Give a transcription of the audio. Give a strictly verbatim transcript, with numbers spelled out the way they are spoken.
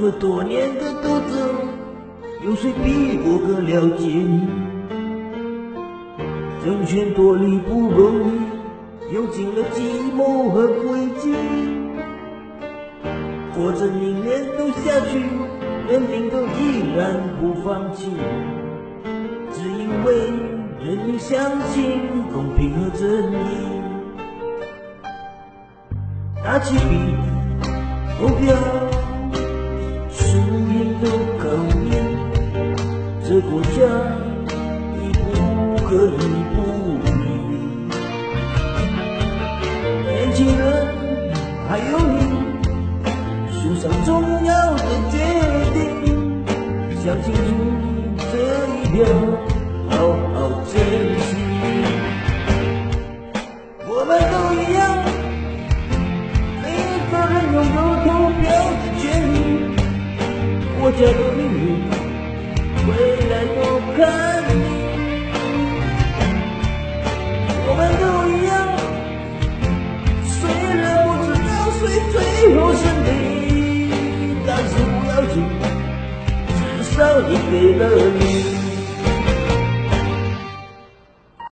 么多年的独自，有谁比我更了解你？争权夺利不容易，用尽了计谋和诡计，活着宁愿都下去，人命都依然不放弃，只因为人民相信公平和正义。打起笔，投票，输赢都考验这国家已不可以不理。年轻人，还有你，书上重要的决定，想清楚这一票，好好珍惜。我们都一样，每个人拥有投票的权利，国家的命运，未来都看你。我们都一样，虽然不知道谁最后胜利，但是不要紧，至少你给了你。